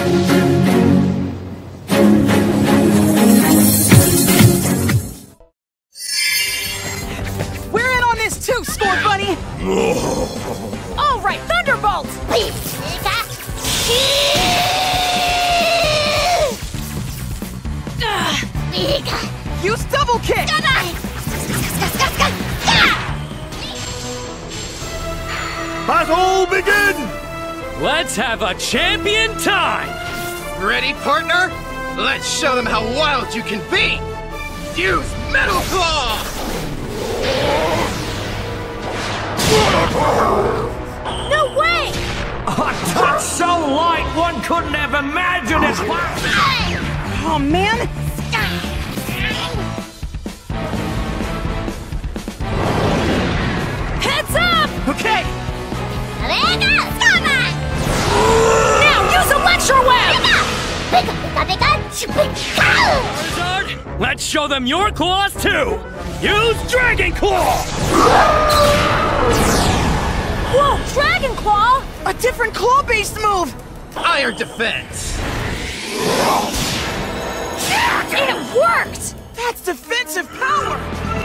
We're in on this too, Score Bunny! All right, Thunderbolt! Use double kick! Battle begin! Let's have a champion time! Ready, partner? Let's show them how wild you can be! Use Metal Claw! No way! A touch so light one couldn't have imagined it! Oh man! Heads up! Okay! Now use Electro Web! Charizard, let's show them your claws too! Use Dragon Claw! Whoa, Dragon Claw! A different claw-based move! Fire Defense! It worked! That's defensive power!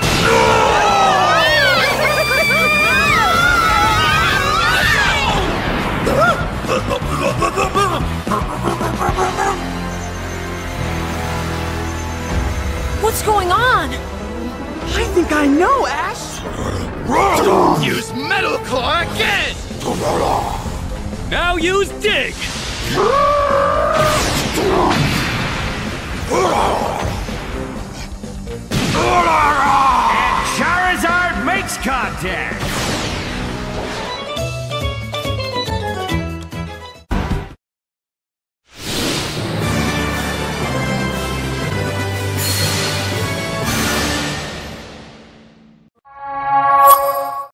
What's going on? I think I know, Ash! Use Metal Claw again! Now use Dig! And Charizard makes contact!